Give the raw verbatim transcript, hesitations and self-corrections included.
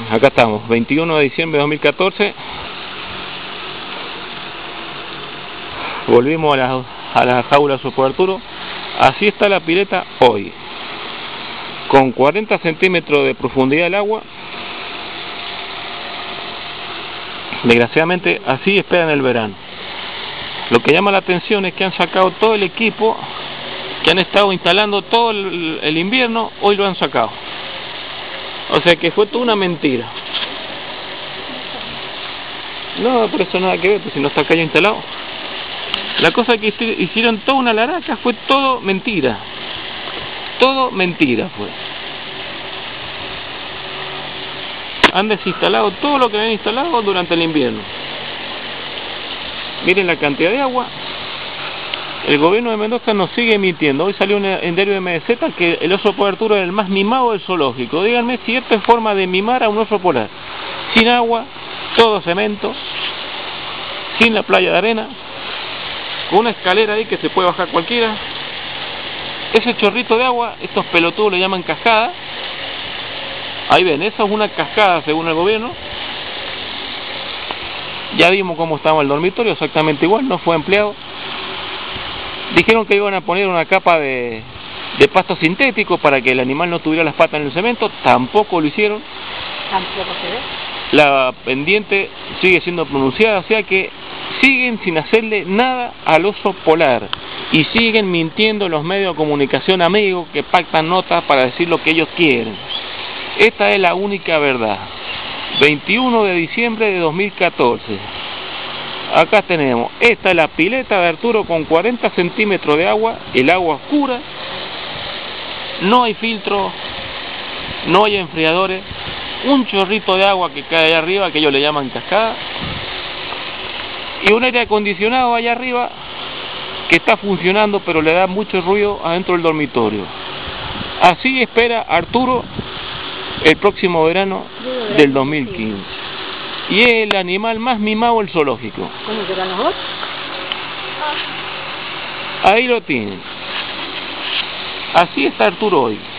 acá estamos, veintiuno de diciembre de dos mil catorce. Volvimos a la, a la jaula Sopo Arturo. Así está la pileta hoy, con cuarenta centímetros de profundidad el agua. Desgraciadamente así esperan el verano. Lo que llama la atención es que han sacado todo el equipo que han estado instalando todo el, el invierno, hoy lo han sacado. O sea que fue toda una mentira. No, por eso nada que ver, pues si no está acá ya instalado. La cosa que hicieron toda una laraca, fue todo mentira. Todo mentira fue. Han desinstalado todo lo que habían instalado durante el invierno. Miren la cantidad de agua. El gobierno de Mendoza nos sigue mintiendo. Hoy salió en diario de M D Z que el oso polar Arturo es el más mimado del zoológico. Díganme si esta es forma de mimar a un oso polar. Sin agua, todo cemento, sin la playa de arena, con una escalera ahí que se puede bajar cualquiera. Ese chorrito de agua, estos pelotudos le llaman cascada. Ahí ven, eso es una cascada según el gobierno. Ya vimos cómo estaba el dormitorio, exactamente igual, no fue empleado. Dijeron que iban a poner una capa de, de pasto sintético para que el animal no tuviera las patas en el cemento, tampoco lo hicieron. Tampoco se ve. La pendiente sigue siendo pronunciada, o sea que siguen sin hacerle nada al oso polar y siguen mintiendo los medios de comunicación amigos que pactan notas para decir lo que ellos quieren. Esta es la única verdad. veintiuno de diciembre de dos mil catorce. Acá tenemos, esta es la pileta de Arturo con cuarenta centímetros de agua, el agua oscura, no hay filtro, no hay enfriadores, un chorrito de agua que cae allá arriba, que ellos le llaman cascada, y un aire acondicionado allá arriba que está funcionando pero le da mucho ruido adentro del dormitorio. Así espera Arturo el próximo verano del dos mil quince. Y es el animal más mimado del zoológico. ¿Cómo lloran los otros? Ahí lo tienen. Así está Arturo hoy.